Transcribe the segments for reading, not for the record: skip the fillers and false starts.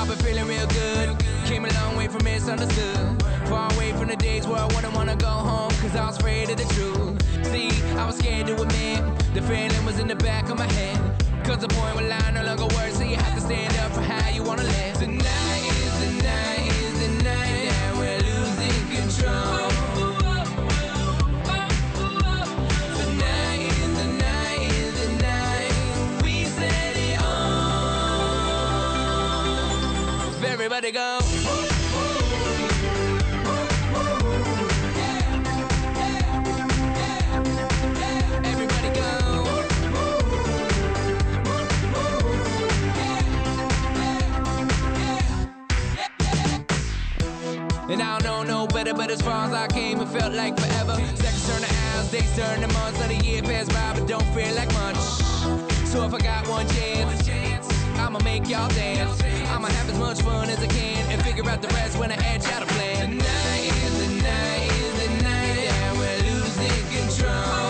I've been feeling real good. Came a long way from misunderstood. Far away from the days where I wouldn't wanna go home, cause I was afraid of the truth. See, I was scared to admit the feeling was in the back of my head. Cause the point where line no longer works, so you have to stand up for how you wanna live. Tonight is the night, is the night that we're losing control. Tonight is the night, is the night we set it off. Everybody go. And I don't know no better, but as far as I came, it felt like forever. Seconds turn to hours, days turn to months, let a year pass by, but don't feel like much. So if I got one chance, I'ma make y'all dance. I'ma have as much fun as I can and figure out the rest when I edge out a plan. Tonight is the night, is the night that we're losing control.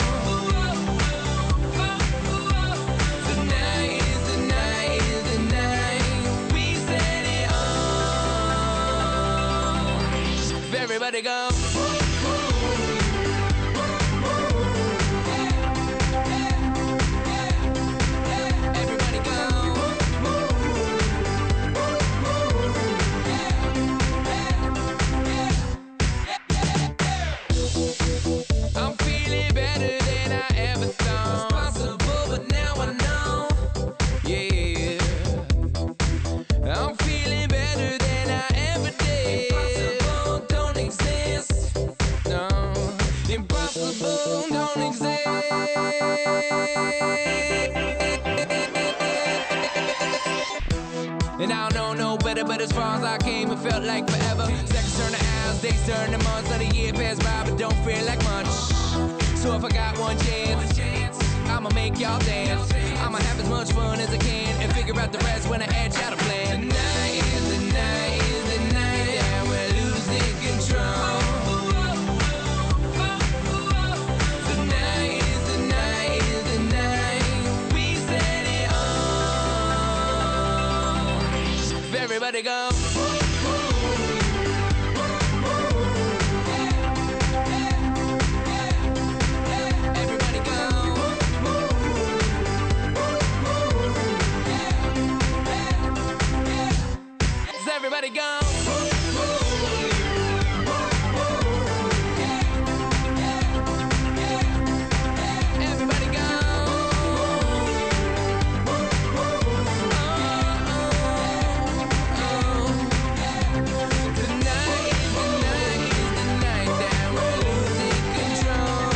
Tonight is the night, is the night we set it off. Everybody go. I'm feeling better than I ever thought. It's possible, but now I know. Yeah, I'm feeling better than I ever did. Impossible don't exist. No, impossible don't exist. And I don't know no better, but as far as I came, it felt like forever. Seconds turn to hours, days turn to months, let a year pass by, but don't feel like much. So if I got one chance, I'ma make y'all dance. I'ma have as much fun as I can and figure out the rest when I edge out a plan. Tonight is the night, is the night that we're losing control. Tonight is the night, is the night we set it off. Everybody go. Everybody go. Does everybody go? Everybody go. Tonight is the night, is the night that we're losing control.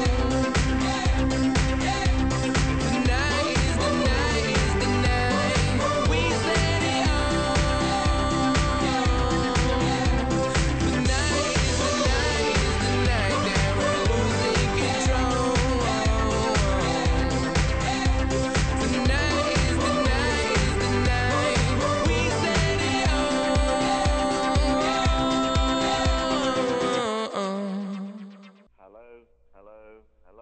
Tonight is the night, is the night we set it off. Tonight is the night, is the night that we're losing control. Tonight is the night, is the night we set it off. Hello, hello, hello.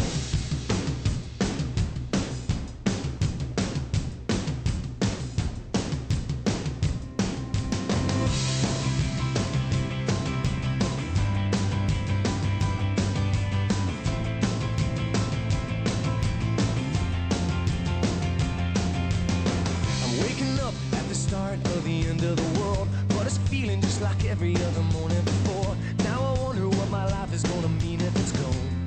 I'm waking up at the start of the end of the world, but it's feeling just like every other morning before. Now I wonder what my life is gonna mean if it's gone.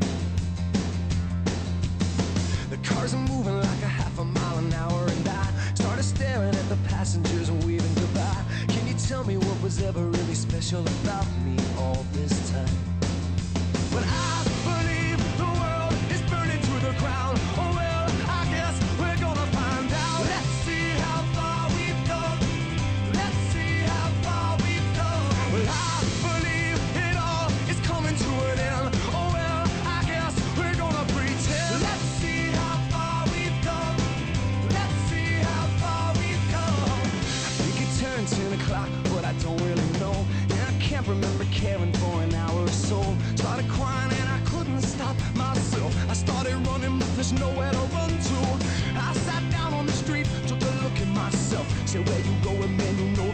The cars are moving like a half a mile an hour, and I started staring at the passengers and waving goodbye. Can you tell me what was ever really special about me all this time? But I believe the world is burning to the ground. Oh well, I guess we're gonna find out. Let's see how far we've come. Let's see how far we've come. Well, I believe it all is coming to an end. Oh well, I guess we're gonna pretend. Let's see how far we've come. Let's see how far we've come. I think it turned 10 o'clock, but I don't really know. And I can't remember caring for an hour or so. Started crying and I couldn't stop myself. I started running, but there's nowhere to run to. I sat down on the street, took a look at myself. Said, where you going, man? You know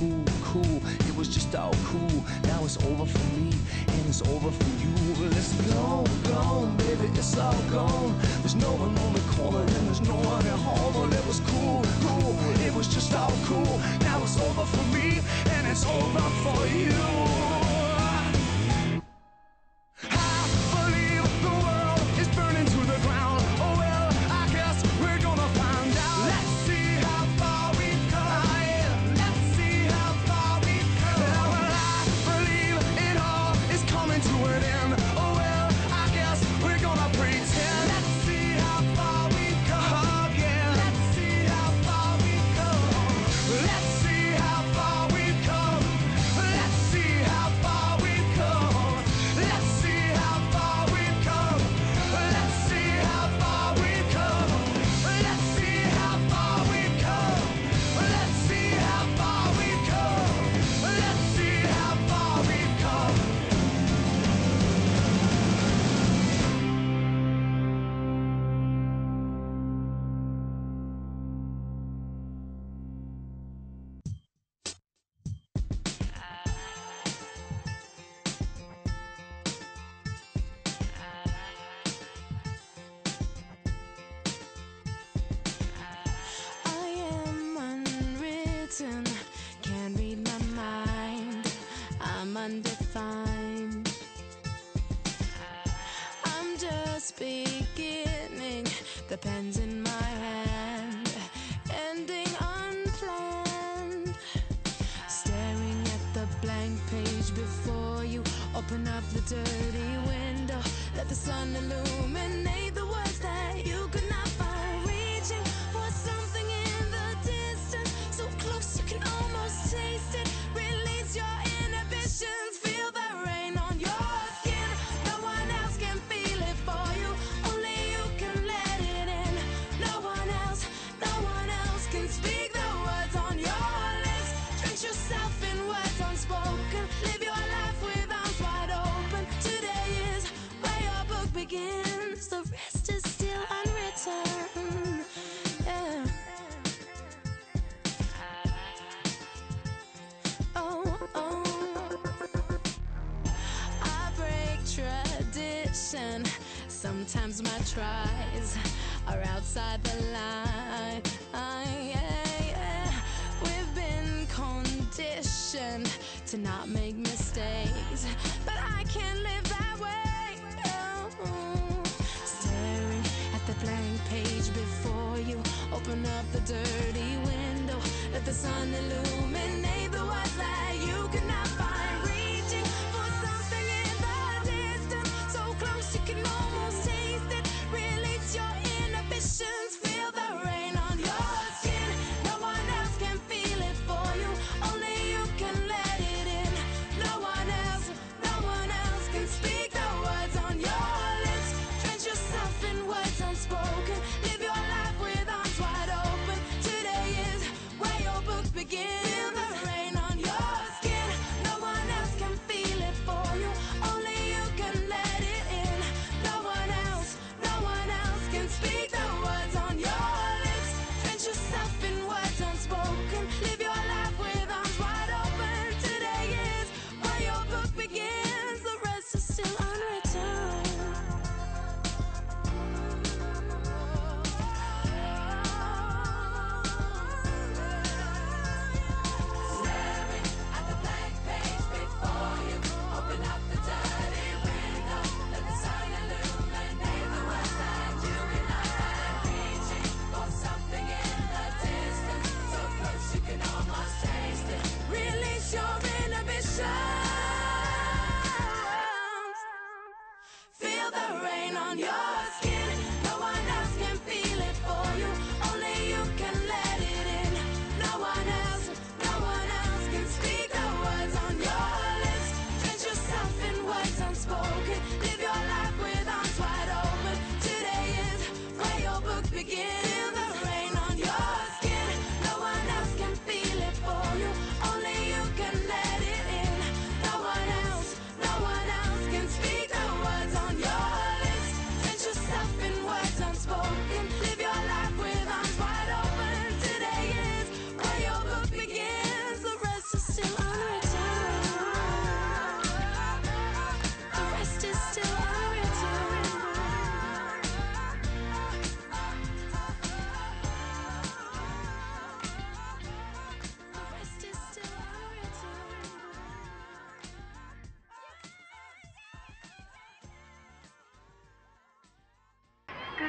cool, cool. It was just all cool. Now it's over for me and it's over for you. Let's go, gone, baby, it's all gone. There's no one on the corner and there's no one at home. Well, it was cool, cool. It was just all cool. Now it's over for me and it's over for you. Can't read my mind, I'm undefined. I'm just beginning, the pen's in my hand, ending unplanned. Staring at the blank page before you, open up the dirty window, let the sun illuminate the words that you could not find. Reaching for something in the distance, so close you can almost taste it. Release your inhibitions, feel the rain on your skin. No one else can feel it for you, only you can let it in. No one else can speak the words on your lips. Drench yourself in words unspoken, live your life with arms wide open. Today is where your book begins, the rest is still unwritten. Yeah. I break tradition. Sometimes my tries are outside the line. We've been conditioned to not make mistakes, but I can't live that way. Staring at the blank page before you, open up the dirty window, let the sun illuminate the words that you could not find. Reaching for something in the distance, so close you can almost taste it. Release your inhibitions, feel the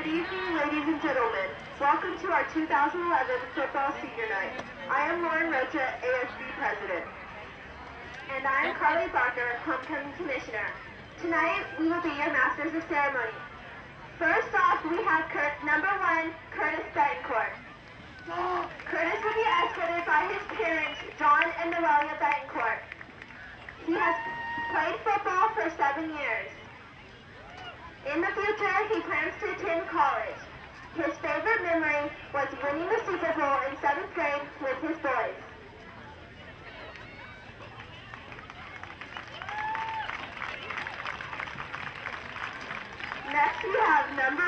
Good evening, ladies and gentlemen. Welcome to our 2011 Football Senior Night. I am Lauren Rocha, ASB President. And I am Carly Barker, Homecoming Commissioner. Tonight, we will be your Masters of Ceremony. First off, we have number 1, Curtis Betancourt. Curtis will be escorted by his parents, John and Noelia Betancourt. He has played football for 7 years. In the future, he plans to attend college. His favorite memory was winning the Super Bowl in 7th grade with his boys. Next, we have number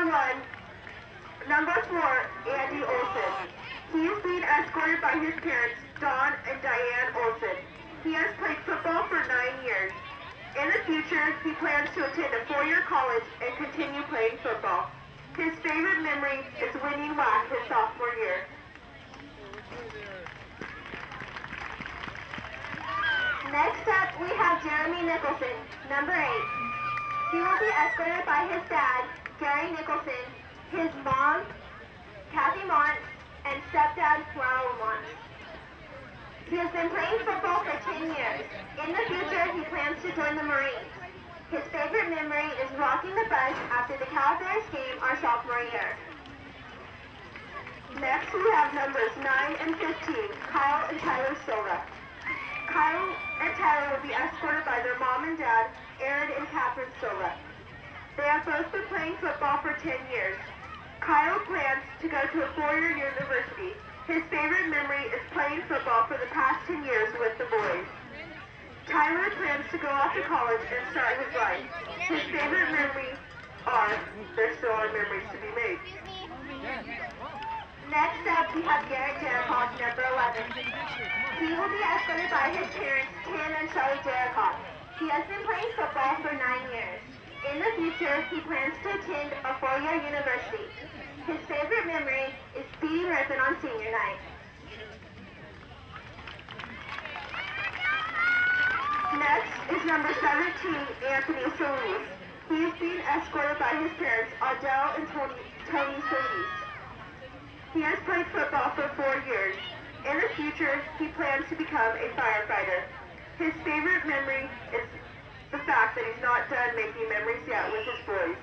4, Andy Olson. He is being escorted by his parents, Don and Diane Olson. He has played football for 9 years. In the future, he plans to attend a 4-year college and continue playing football. His favorite memory is winning WAC his sophomore year. Next up, we have Jeremy Nicholson, number 8. He will be escorted by his dad, Gary Nicholson, his mom, Kathy Mont, and stepdad, Raul Mont. He has been playing football for 10 years. In the future, he plans to join the Marines. His favorite memory is rocking the bus after the Cal Bears game our sophomore year. Next, we have numbers 9 and 15, Kyle and Tyler Silva. Kyle and Tyler will be escorted by their mom and dad, Aaron and Catherine Silva. They have both been playing football for 10 years. Kyle plans to go to a 4-year university. His favorite memory is playing football for the past 10 years with the boys. Tyler plans to go off to college and start his life. His favorite memories are, there still are memories to be made. Next up, we have Garrett Jerichoff, number 11. He will be escorted by his parents, Ken and Shelley Jerichoff. He has been playing football for 9 years. In the future, he plans to attend a 4-year university. His favorite memory is beating ribbon on senior night. Next is number 17, Anthony Solis. He is being escorted by his parents, Adele and Tony Solis. He has played football for 4 years. In the future, he plans to become a firefighter. His favorite memory is the fact that he's not done making memories yet with his boys.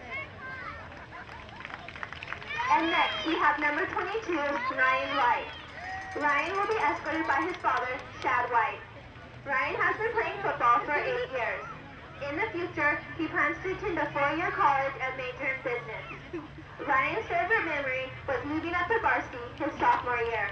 And next, we have number 22, Ryan White. Ryan will be escorted by his father, Shad White. Ryan has been playing football for 8 years. In the future, he plans to attend a 4-year college and major in business. Ryan's favorite memory was moving up to varsity his sophomore year.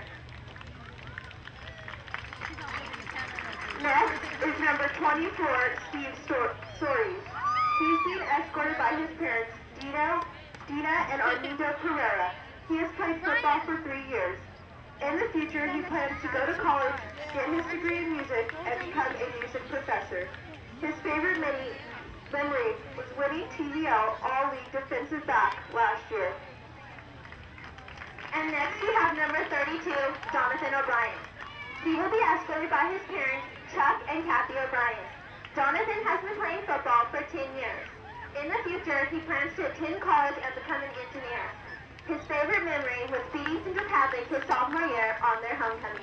Next is number 24, Steve Soares. He's being escorted by his parents, Dina and Armindo Pereira. He has played football for 3 years. In the future, he plans to go to college, get his degree in music, and become a music professor. His favorite memory was winning TVL All-League Defensive Back last year. And next we have number 32, Jonathan O'Brien. He will be escorted by his parents, Chuck and Kathy O'Brien. Jonathan has been playing football for 10 years. In the future, he plans to attend college and become an engineer. His favorite memory was beating Central Catholic his sophomore year on their homecoming.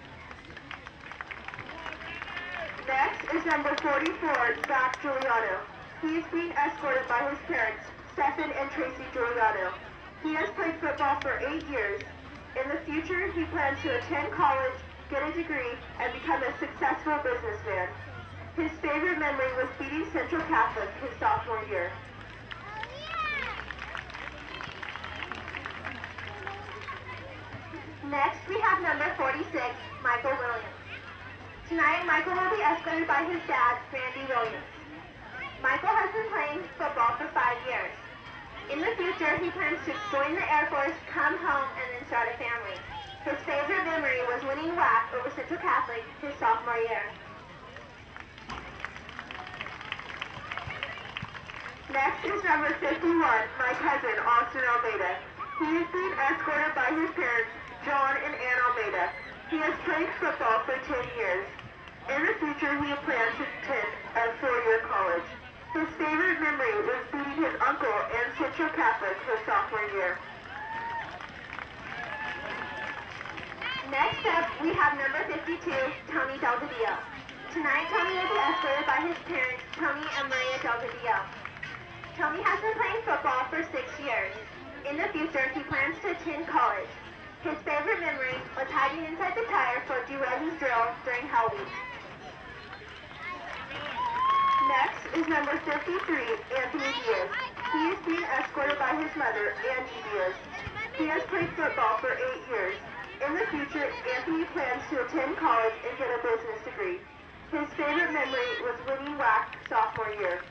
Next is number 44, Zach Giuliano. He is being escorted by his parents, Stephen and Tracy Giuliano. He has played football for 8 years. In the future, he plans to attend college, get a degree, and become a successful businessman. His favorite memory was beating Central Catholic his sophomore year. Next, we have number 46, Michael Williams. Tonight, Michael will be escorted by his dad, Randy Williams. Michael has been playing football for 5 years. In the future, he plans to join the Air Force, come home, and then start a family. His favorite memory was winning WAC over Central Catholic his sophomore year. Next is number 51, my cousin, Austin Almeida. He is being escorted by his parents, John and Ann Almeida. He has played football for 10 years. In the future, he plans to attend a 4-year college. His favorite memory was beating his uncle in Central Catholic his sophomore year. Next up, we have number 52, Tony Delgadillo. Tonight, Tony will be escorted by his parents, Tony and Maria Delgadillo. Tony has been playing football for 6 years. In the future, he plans to attend college. His favorite memory was hiding inside the tire for DeRozan's drill during Hell Week. Next is number 53, Anthony Diaz. He is being escorted by his mother, Angie Diaz. He has played football for 8 years. In the future, Anthony plans to attend college and get a business degree. His favorite memory was winning WAC sophomore year.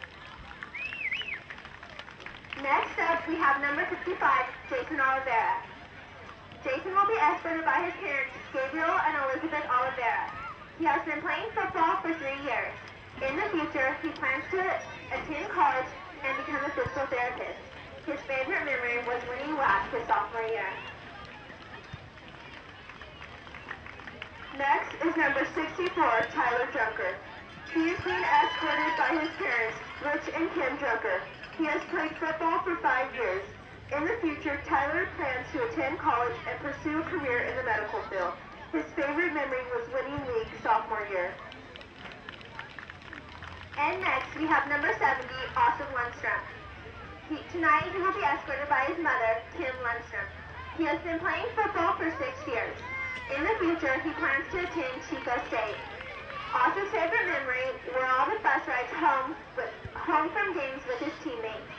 Next up, we have number 55, Jason Oliveira. Jason will be escorted by his parents, Gabriel and Elizabeth Oliveira. He has been playing football for 3 years. In the future, he plans to attend college and become a physical therapist. His favorite memory was winning WAC his sophomore year. Next is number 64, Tyler Junker. He is being escorted by his parents, Rich and Kim Junker. He has played football for 5 years. In the future, Tyler plans to attend college and pursue a career in the medical field. His favorite memory was winning league sophomore year. And next, we have number 70, Austin Lundstrom. Tonight, he will be escorted by his mother, Kim Lundstrom. He has been playing football for 6 years. In the future, he plans to attend Chico State. Austin's favorite memory were all the bus rides home from games with his teammates.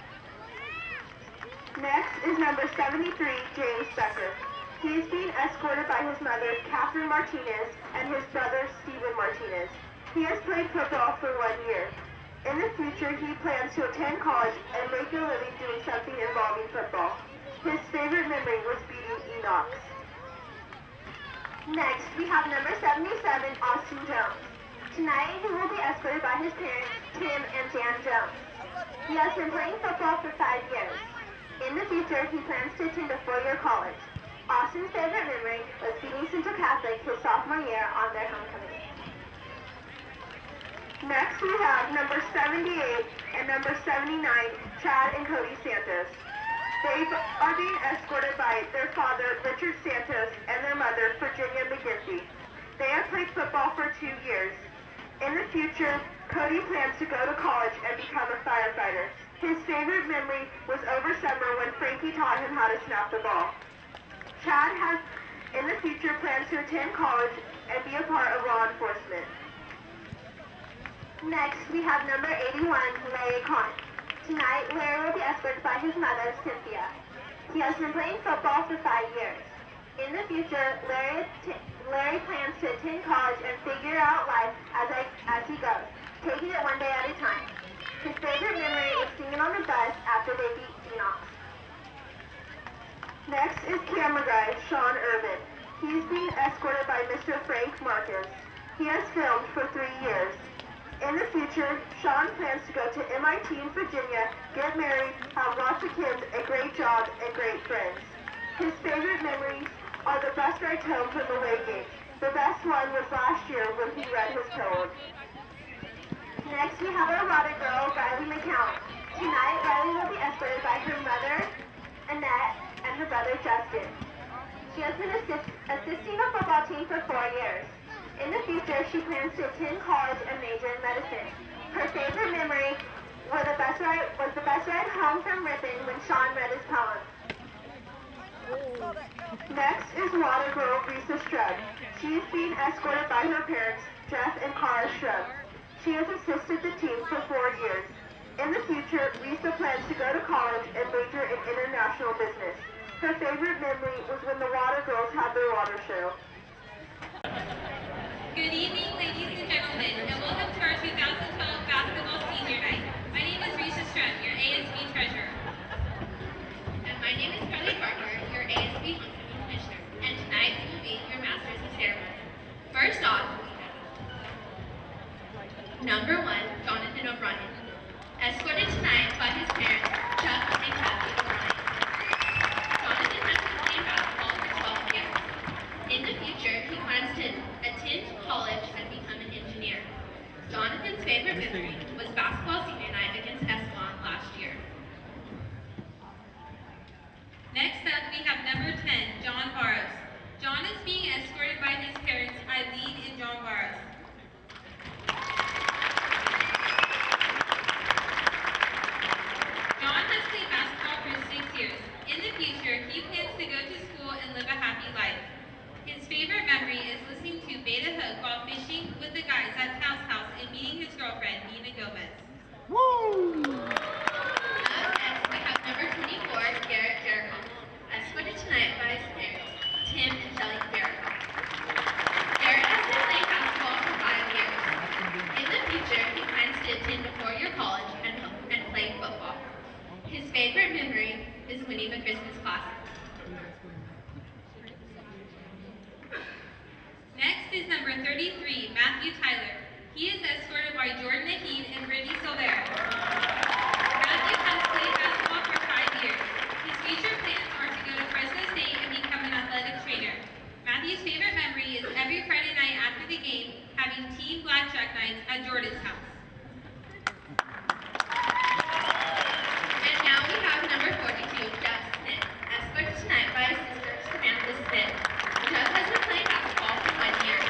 Next is number 73, James Becker. He is being escorted by his mother, Catherine Martinez, and his brother, Steven Martinez. He has played football for 1 year. In the future, he plans to attend college and make a living doing something involving football. His favorite memory was beating Enoch. Next, we have number 77, Austin Jones. Tonight, he will be escorted by his parents, Tim and Jan Jones. He has been playing football for 5 years. In the future, he plans to attend a 4-year college. Austin's favorite memory was beating Central Catholic his sophomore year on their homecoming. Next, we have number 78 and number 79, Chad and Cody Santos. They are being escorted by their father, Richard Santos, and their mother, Virginia McGinty. They have played football for 2 years. In the future, Cody plans to go to college and become a firefighter. His favorite memory was over summer when Frankie taught him how to snap the ball. Chad has, in the future, plans to attend college and be a part of law enforcement. Next, we have number 81, Larry Kahn. Tonight, Larry will be escorted by his mother, Cynthia. He has been playing football for 5 years. In the future, Larry plans to attend college and figure out life as he goes, taking it one day at a time. His favorite memory is singing on the bus after they beat Enoch. Next is camera guy, Sean Irvin. He is being escorted by Mr. Frank Marcus. He has filmed for 3 years. In the future, Sean plans to go to MIT in Virginia, get married, have lots of kids, a great job, and great friends. His favorite memories are the bus rides home from away games. The best one was last year when he read his poem. Next, we have our water girl, Riley McCown. Tonight, Riley will be escorted by her mother, Annette, and her brother, Justin. She has been assisting the football team for 4 years. In the future, she plans to attend college and major in medicine. Her favorite memory was the bus ride home from Ripon when Sean read his poem. Next is water girl, Risa Strub. She is being escorted by her parents, Jeff and Cara Strub. She has assisted the team for 4 years. In the future, Risa plans to go to college and major in international business. Her favorite memory was when the water girls had their water show. Good evening, ladies and gentlemen, and welcome to our 2012 Basketball Senior Night. My name is Risa Strem, your ASB Treasurer. And my name is Carly Barker, your ASB Homecoming Commissioner. And tonight will be your Masters of Ceremony. First off, number 1, Jonathan O'Brien, escorted tonight by his parents, Chuck and Kathy O'Brien. Jonathan has been playing basketball for 12 years. In the future, he plans to attend college and become an engineer. Jonathan's favorite memory was basketball senior night is number 33, Matthew Tyler. He is escorted by Jordan Nahid and Brittany Solera. Matthew has played basketball for 5 years. His future plans are to go to Fresno State and become an athletic trainer. Matthew's favorite memory is every Friday night after the game, having team blackjack nights at Jordan's house. And now we have number 42, Jeff Smith, escorted tonight by his sister, Samantha Smith. Jeff has been playing basketball for 1 year.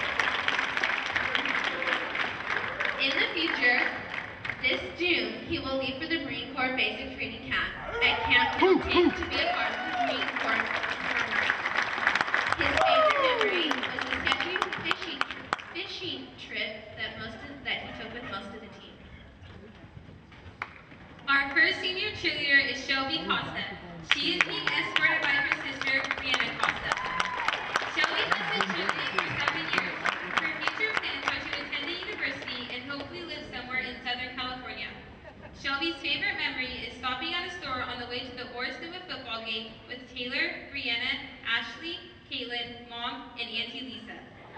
In the future, this June, he will leave for the Marine Corps Basic Training Camp at Camp Pendleton to be a part of the Marine Corps program. His favorite memory was the sketchy fishing trip that he took with most of the team. Our first senior cheerleader is Shelby Costa. She is being escorted by her sister, Brianna Costa. Shelby has been cheerleading for 7 years. Her future plans are to attend the university and hopefully live somewhere in Southern California. Shelby's favorite memory is stopping at a store on the way to the Oris Nova football game with Taylor, Brianna, Ashley, Caitlin, Mom, and Auntie Lisa.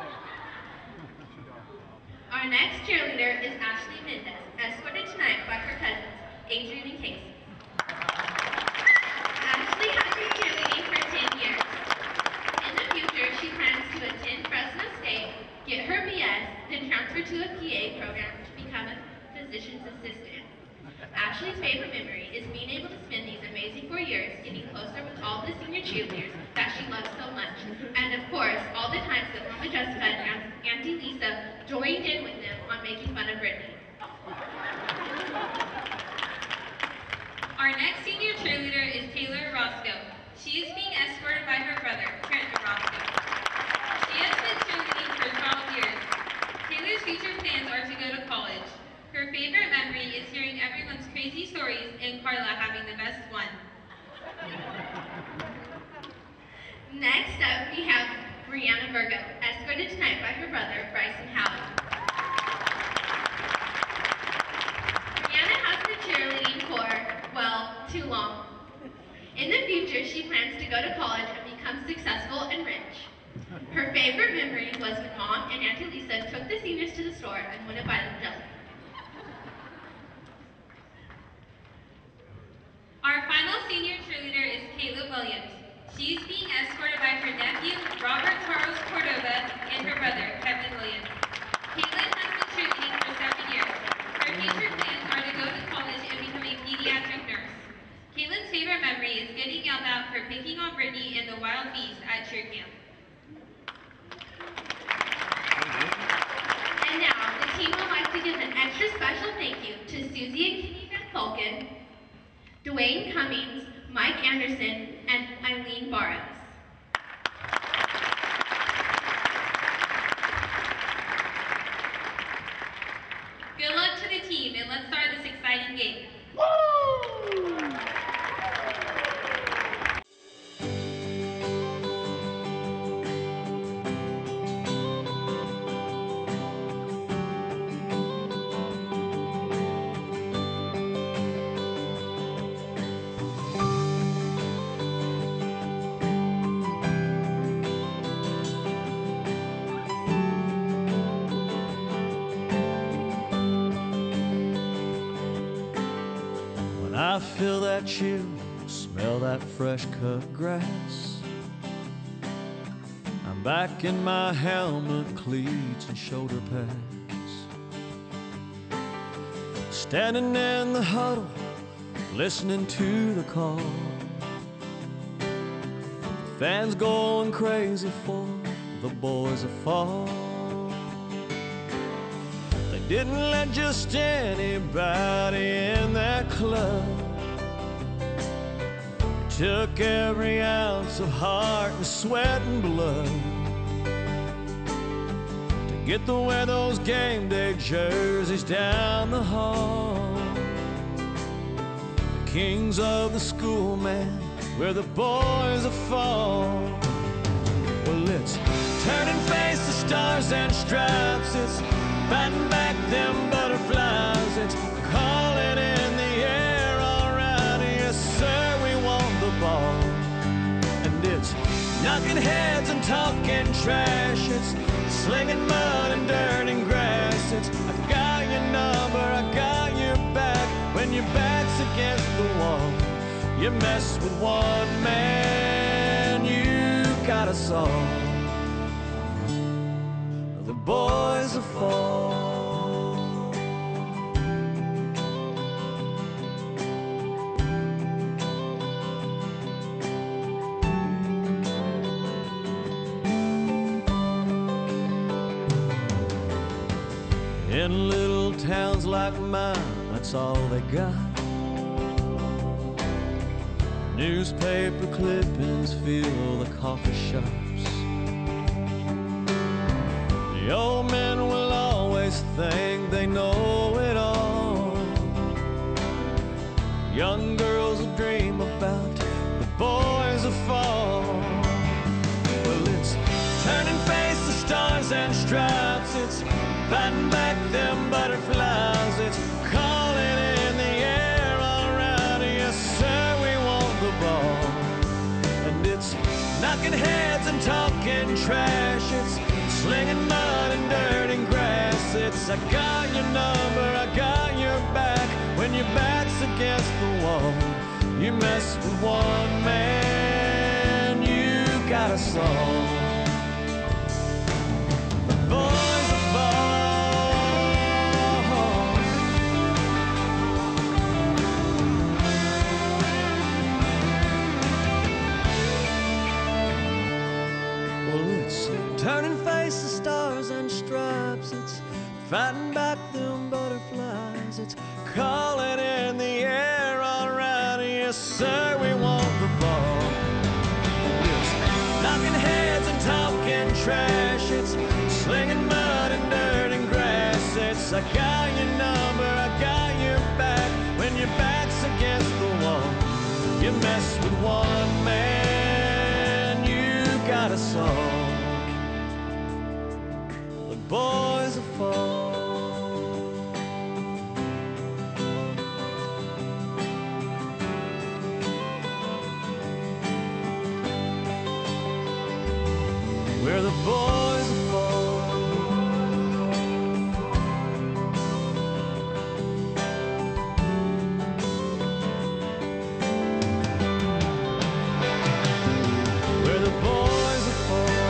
Our next cheerleader is Ashley Mendez, escorted tonight by her cousins, Adrian and Casey. Ashley has been cheerleading for 10 years. In the future, she plans to attend Fresno State, get her BS, then transfer to a PA program to become a physician's assistant. Ashley's favorite memory is being able to spend these amazing 4 years getting closer with all the senior cheerleaders that she loves so much. And of course, all the times that Mama Jessica and Auntie Lisa joined in with them on making fun of Brittany. Our next senior cheerleader is Taylor Roscoe. She is being escorted by her brother, Trenton Roscoe. She has been cheerleading for 12 years. Taylor's future plans are to go to college. Her favorite memory is hearing everyone's crazy stories and Carla having the best one. Next up, we have Brianna Virgo, escorted tonight by her brother, Bryson Howard. Brianna has been cheerleading for, well, too long. In the future, she plans to go to college and become successful and rich. Her favorite memory was when Mom and Auntie Lisa took the seniors to the store and wouldn't buy them jelly. Our final senior cheerleader is Caleb Williams. She is being escorted by her nephew, Robert Charles Cordova, and her brother, Kevin Williams. Caitlin has been cheerleading for 7 years. Her future plans are to go to college and become a pediatric nurse. Caitlin's favorite memory is getting yelled at for picking on Brittany and the wild beast at cheer camp. And now, the team would like to give an extra special thank you to Susie and Kenny Van Falken, Dwayne Cummings, Mike Anderson, and Eileen Barras. Good luck to the team, and let's start this exciting game. I feel that chill, smell that fresh cut grass. I'm back in my helmet, cleats, and shoulder pads. Standing in the huddle, listening to the call. Fans going crazy for the boys that fall. They didn't let just anybody in that club. Took every ounce of heart and sweat and blood to get to wear those game day jerseys down the hall. The kings of the school, man, where the boys are fall. Well, it's turning face to stars and stripes. It's batting back them butterflies. It's calling in the air, all right, yes sir, we want the ball. And it's knocking heads and talking trash. It's slinging mud and dirt and grass. It's I got your number, I got your back. When your back's against the wall, you mess with one man, you got us all. The boys are fall. In little towns like mine, that's all they got. Newspaper clippings fill the coffee shops. The old men will always think they know it all. Young girls will dream about the boys of fall. Well, it's turning face to stars and stripes. It's fighting back them butterflies. It's calling in the air all around. Yes, sir, we want the ball. And it's knocking heads and talking trash. It's slinging mud and dirt and grass. It's I got your number, I got your back. When your back's against the wall, you mess with one man, you got us all. The boys are fall. Turning faces, stars and stripes. It's fighting back them butterflies. It's calling in the air all around. Yes, sir, we want the ball. It's knocking heads and talking trash. It's slinging mud and dirt and grass. It's I got your number, I got your back. When your back's against the wall, you mess with one man, you got us all. Boys are fall. We're the boys of fall. We're the boys of fall.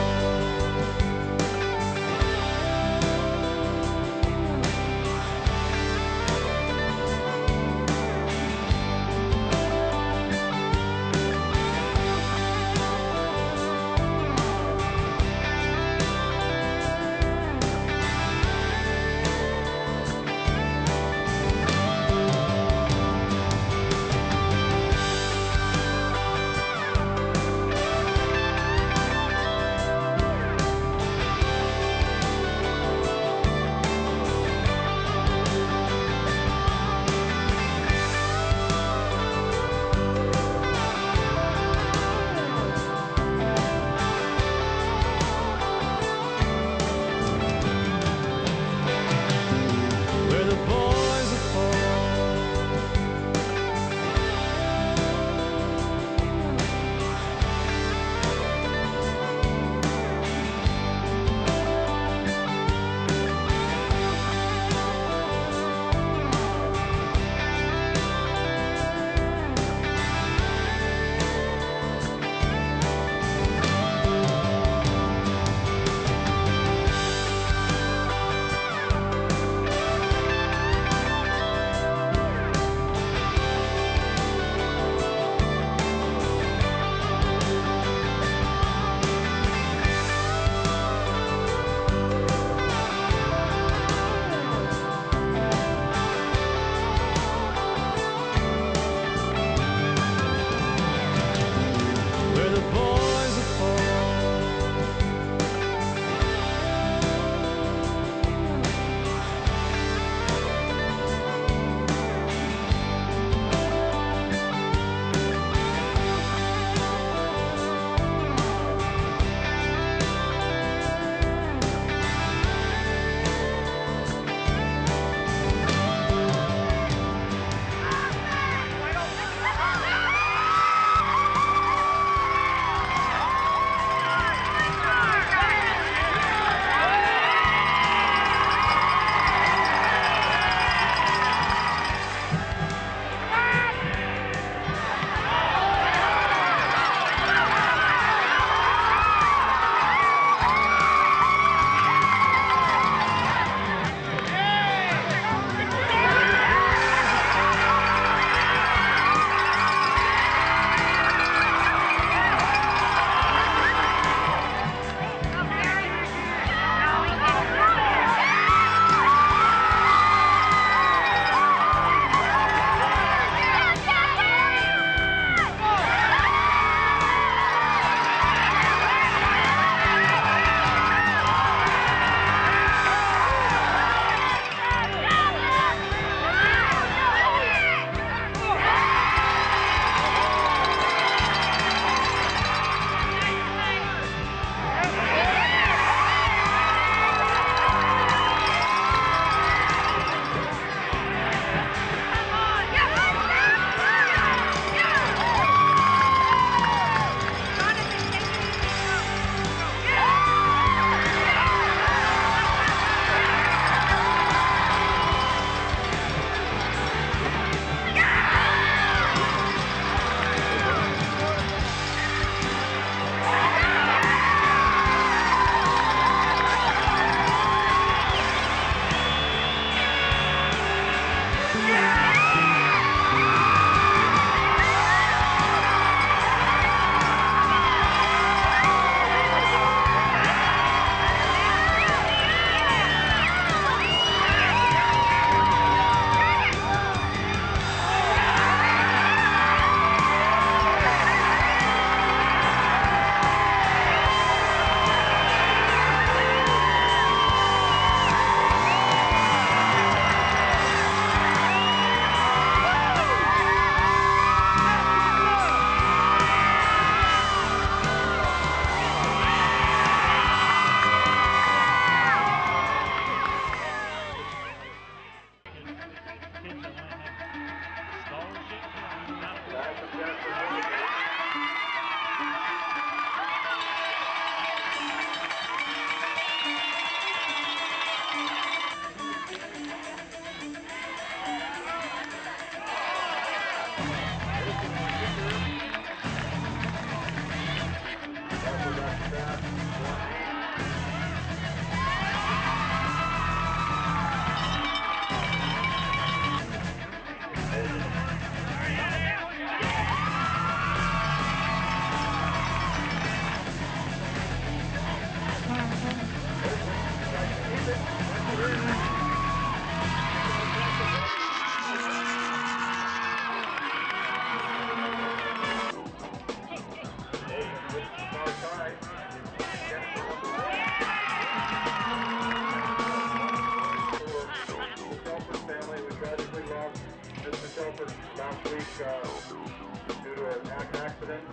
Shelford family, we tragically lost Mr. Shelford last week due to an accident.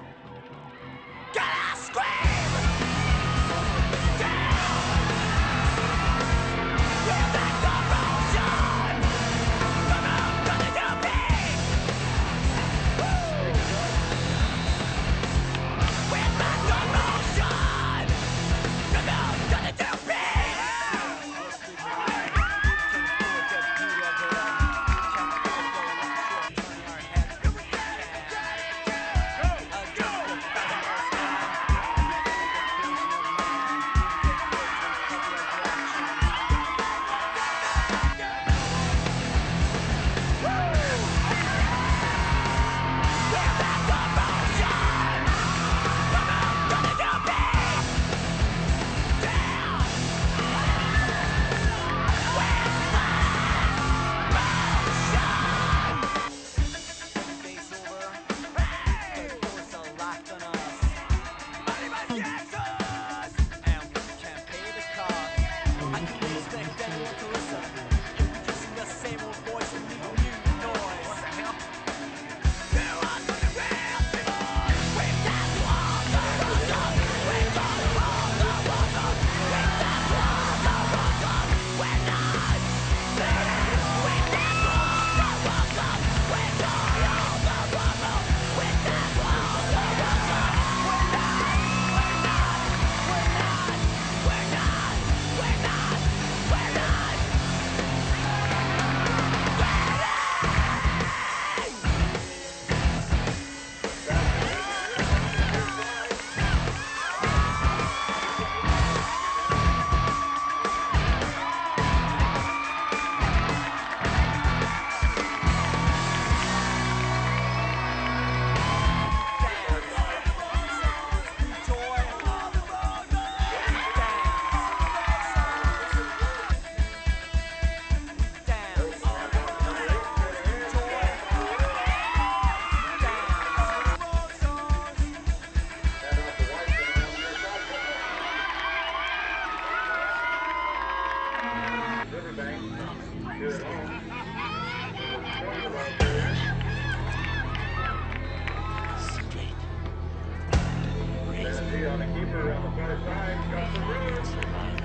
On the keeper on the far side, got the room.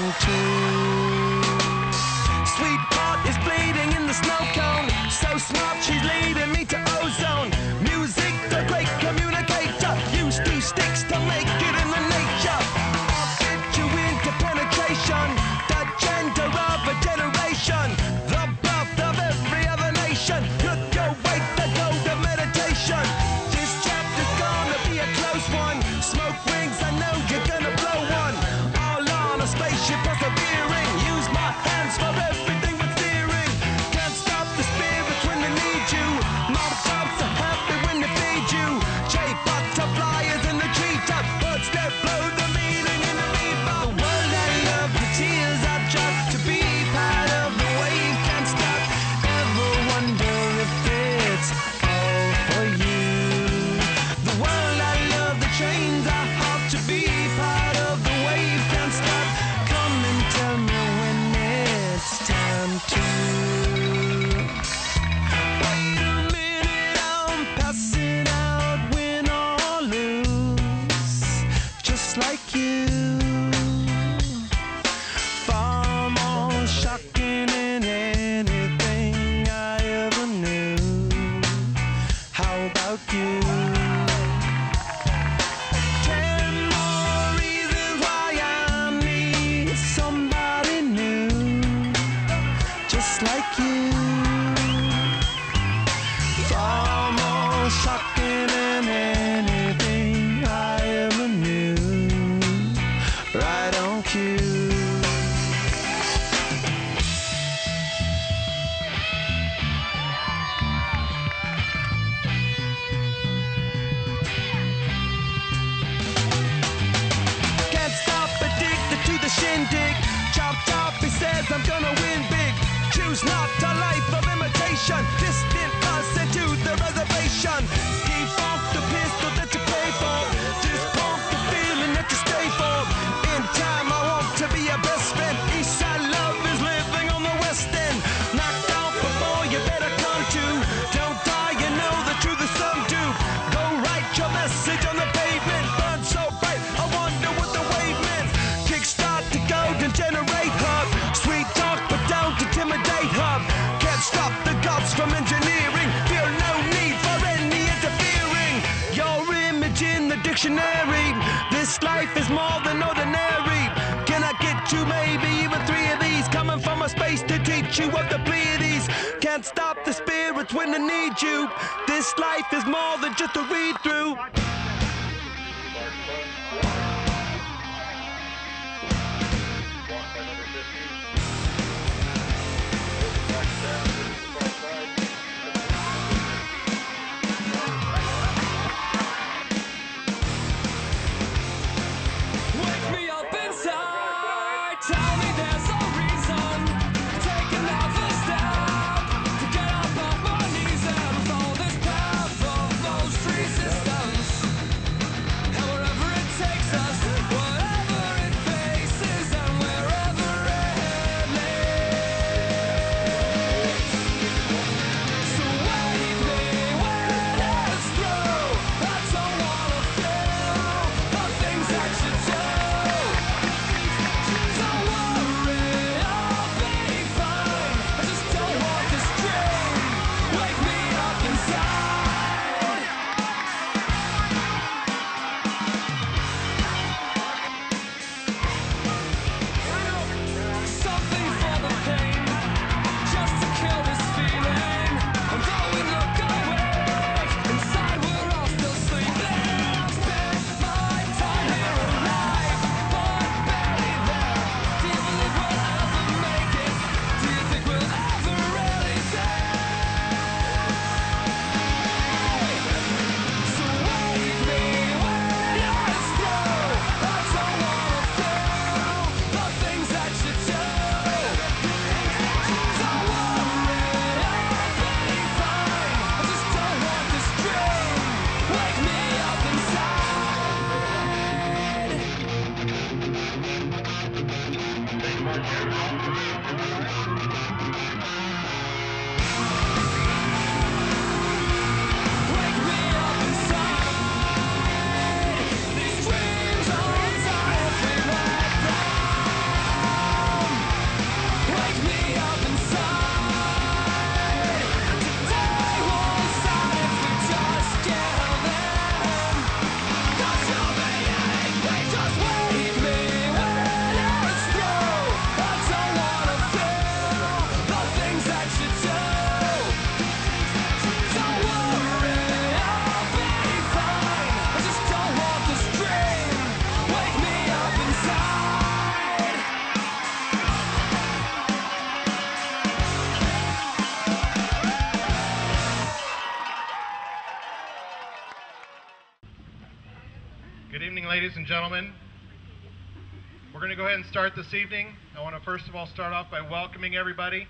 time to. Sweetheart is bleeding in the snow cone. So smart, she's leading me to ozone. Music, the great communicator. Used to sticks to make it in the nature. I'll fit you into penetration. The gender of a generation. The birth of every other nation. Could go wait the gold of meditation. This chapter's gonna be a close one. Smoke rings, I know you're gonna blow one. All on a spaceship persevering. Use my hands for everything but steering. Can't stop the spirits when they need you. Mob tops are happy when they feed you. J-butterflies in the treetop. Birds that blow the meaning in the bebop. The world I love, the tears I drop. To be part of the wave can't stop. Ever wonder if it's all for you? The world I love, the trains I hop. To be part of the wave can't stop. Come and tell me when it's time to. Wait a minute, I'm passing out, win or lose, just like you. Far more shocking than anything I ever knew. How about you? 10 more reasons why I need somebody new, just like you. Far more shocking than anything I ever knew. Right on cue. Can't stop, addicted to the shindig. Chop chop, he says I'm gonna win big. Choose not a life of imitation. Distant us into the reservation. Default the pistol that you pay for. Just pump the feeling that you stay for. In time I want to be your best friend. East side love is living on the west end. Knocked out before you better come to. Don't die, you know the truth is some do. Go write your message on the pavement. Burn so bright, I wonder what the wave meant. Kickstart the golden generate hub. Sweet talk, but don't intimidate hub. Can't stop the gods from engineering. Feel no need for any interfering. Your image in the dictionary. This life is more than ordinary. Can I get you maybe even 3 of these? Coming from a space to teach you of the Pleiades. Can't stop the spirits when they need you. This life is more than just a read through. Wake me up inside. Tell me there's a reason. Take another step to get up off my knees and follow this path of most resistance. And wherever it takes us, whatever it faces, and wherever it leads. So wake me when it's through. I don't wanna feel the things that you do. Don't worry, I'll be fine. I just don't want this dream. Wake me up inside. Something for the pain, just to kill this feeling. And though we look awake, inside we're all still sleeping. I've spent my time here alive, but barely there. Do you believe we'll ever make it? Do you think we'll ever really die? So wake me when it's through. I don't wanna feel the things that you do. Don't worry, I'll be fine. I just don't want this dream. Wake me up inside. Wake me up inside. These dreams are every let down. ladies and gentlemen, we're going to go ahead and start this evening. I want to first of all start off by welcoming everybody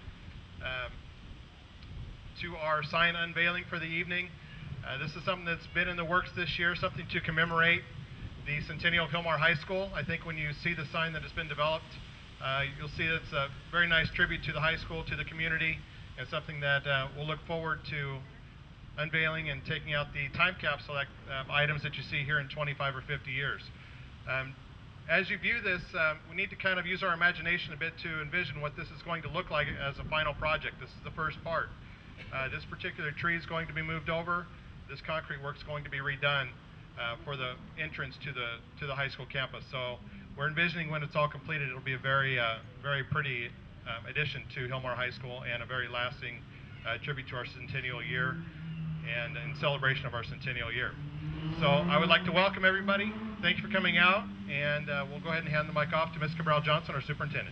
to our sign unveiling for the evening. This is something that's been in the works this year, something to commemorate the centennial of Hillmar High School. I think when you see the sign that has been developed, you'll see it's a very nice tribute to the high school, to the community, and something that we'll look forward to unveiling and taking out the time capsule items that you see here in 25 or 50 years. As you view this, we need to kind of use our imagination a bit to envision what this is going to look like as a final project. This is the first part. This particular tree is going to be moved over. This concrete work is going to be redone for the entrance to the high school campus. So we're envisioning when it's all completed, it'll be a very pretty addition to Hillmar High School and a very lasting tribute to our centennial year and in celebration of our centennial year. So I would like to welcome everybody. Thank you for coming out, and we'll go ahead and hand the mic off to Ms. Cabral Johnson, our superintendent.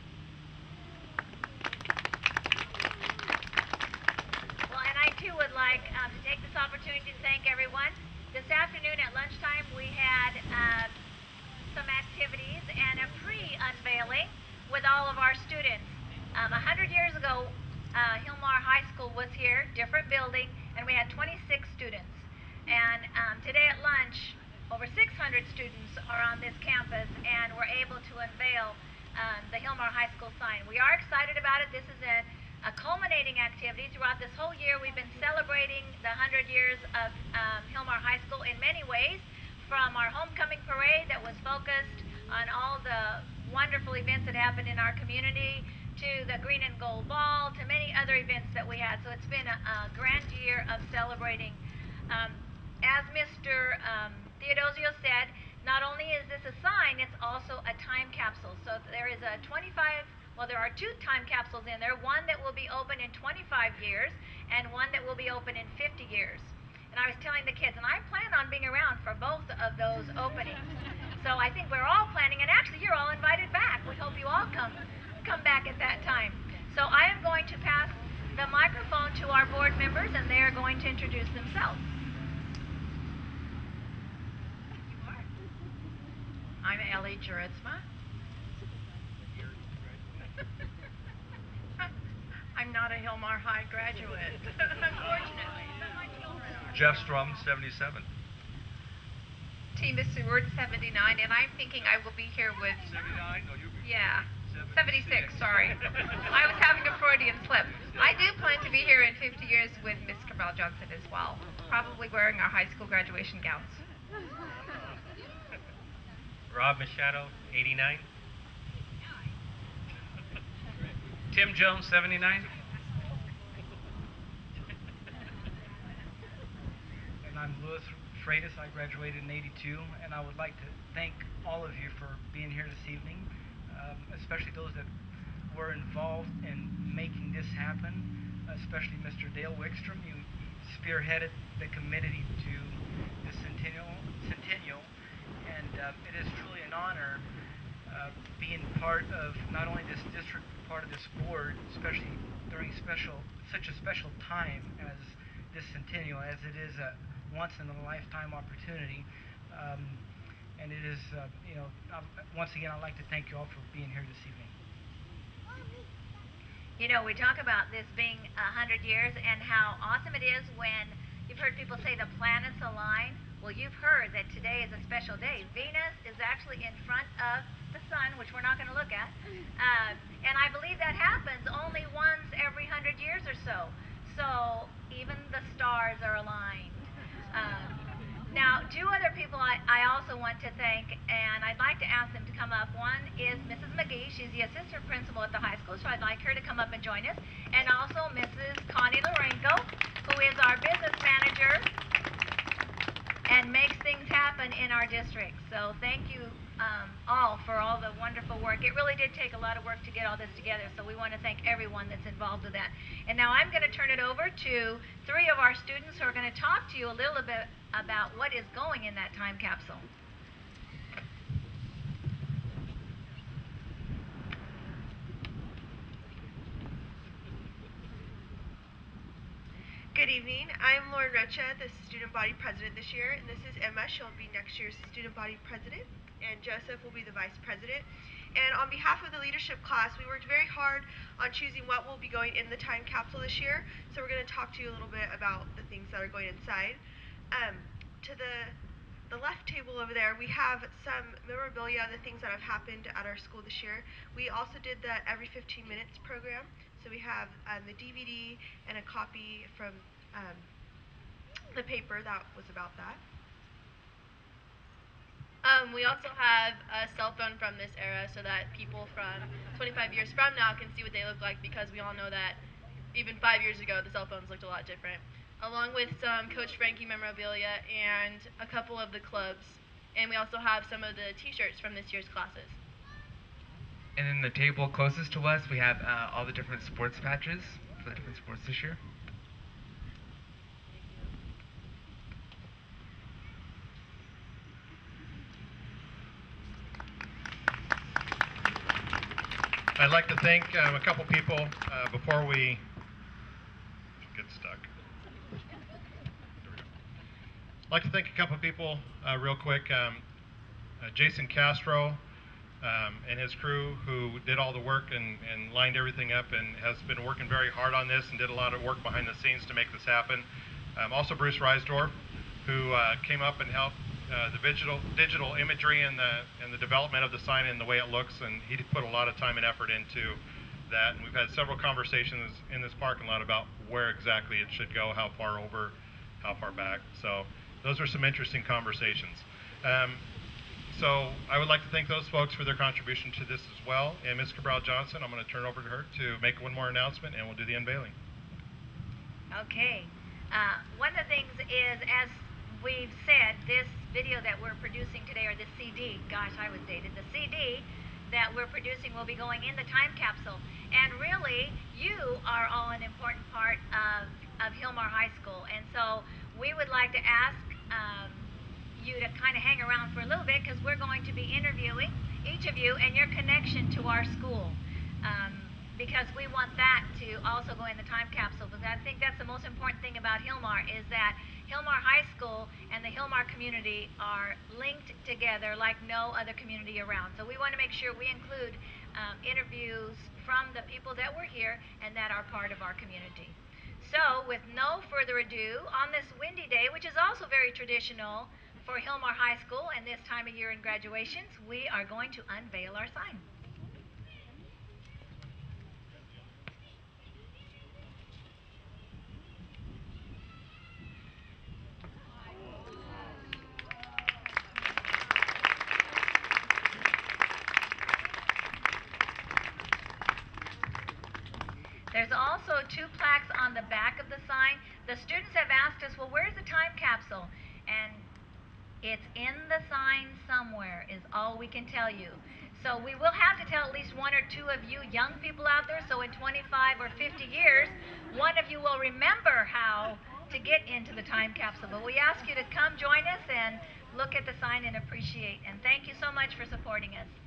Well, and I too would like to take this opportunity to thank everyone. This afternoon at lunchtime we had some activities and a pre-unveiling with all of our students. 100 years ago, Hillmar High School was here, different building, and we had 26 students. And today at lunch, over 600 students are on this campus, and we're able to unveil the Hillmar High School sign. We are excited about it. This is a culminating activity. Throughout this whole year, we've been celebrating the 100 years of Hillmar High School in many ways, from our homecoming parade that was focused on all the wonderful events that happened in our community, to the Green and Gold Ball, to many other events that we had. So it's been a grand year of celebrating. As Mr. Theodosio said, not only is this a sign, it's also a time capsule. So there is a there are 2 time capsules in there, one that will be open in 25 years and one that will be open in 50 years. And I was telling the kids, and I plan on being around for both of those openings. So I think we're all planning, and actually you're all invited back. We hope you all come back at that time. So I am going to pass the microphone to our board members, and they are going to introduce themselves. I'm Ellie Juritzma. I'm not a Hillmar High graduate, unfortunately. Jeff Strum, 77. Tina Seward, 79, and I'm thinking I will be here with... 79? No, you... Yeah, 76, sorry. I was having a Freudian slip. I do plan to be here in 50 years with Miss Cabral Johnson as well, probably wearing our high school graduation gowns. Rob Machado, 89. Tim Jones, 79. And I'm Louis Freitas. I graduated in 82, and I would like to thank all of you for being here this evening, especially those that were involved in making this happen, especially Mr. Dale Wickstrom. You spearheaded the committee to the centennial, and it is truly an honor being part of not only this district, part of this board, especially during such a special time as this centennial, as it is a once-in-a-lifetime opportunity. And it is, once again, I'd like to thank you all for being here this evening. You know, we talk about this being 100 years and how awesome it is when you've heard people say the planets align. Well, you've heard that today is a special day. Venus is actually in front of the sun, which we're not going to look at. And I believe that happens only once every 100 years or so. So even the stars are aligned. Now, 2 other people I also want to thank, and I'd like to ask them to come up. One is Mrs. McGee. She's the assistant principal at the high school, so I'd like her to come up and join us. And also Mrs. Connie Lorenko, who is our business manager and makes things happen in our district. So thank you all for all the wonderful work. It really did take a lot of work to get all this together, so we want to thank everyone that's involved with that. And now I'm going to turn it over to 3 of our students who are going to talk to you a little bit about what is going in that time capsule. Good evening. I'm Lauren Recha, the student body president this year, and this is Emma. She'll be next year's student body president. and Joseph will be the vice president. And on behalf of the leadership class, we worked very hard on choosing what will be going in the time capsule this year. So we're going to talk to you a little bit about the things that are going inside. To the left table over there, we have some memorabilia, the things that have happened at our school this year. We also did the Every 15 Minutes program. So we have the DVD and a copy from the paper that was about that. We also have a cell phone from this era so that people from 25 years from now can see what they look like, because we all know that even 5 years ago the cell phones looked a lot different. Along with some Coach Frankie memorabilia and a couple of the clubs. And we also have some of the t-shirts from this year's classes. And then the table closest to us, we have all the different sports patches for the different sports this year. I'd like to thank a couple people before we get stuck. I'd like to thank a couple people real quick. Jason Castro and his crew, who did all the work and lined everything up and has been working very hard on this and did a lot of work behind the scenes to make this happen. Also Bruce Reisdorf, who came up and helped the digital imagery and the development of the sign and the way it looks, and he put a lot of time and effort into that. And we've had several conversations in this parking lot about where exactly it should go, how far over, how far back. So those are some interesting conversations. So I would like to thank those folks for their contribution to this as well. And Ms. Cabral Johnson, I'm going to turn over to her to make one more announcement, and we'll do the unveiling. Okay. One of the things is, as we've said, this video that we're producing today, or the CD, gosh, I was dated, the CD that we're producing will be going in the time capsule. And really, you are all an important part of Hillmar High School. And so we would like to ask you to kind of hang around for a little bit, because we're going to be interviewing each of you and your connection to our school. Because we want that to also go in the time capsule. Because I think that's the most important thing about Hillmar, is that Hillmar High School and the Hillmar community are linked together like no other community around. So we want to make sure we include interviews from the people that were here and that are part of our community. So with no further ado, on this windy day, which is also very traditional for Hillmar High School and this time of year in graduations, we are going to unveil our sign. There's also 2 plaques on the back of the sign. The students have asked us, well, where's the time capsule? And it's in the sign somewhere, is all we can tell you. So we will have to tell at least 1 or 2 of you young people out there, so in 25 or 50 years, one of you will remember how to get into the time capsule. But we ask you to come join us and look at the sign and appreciate. And thank you so much for supporting us.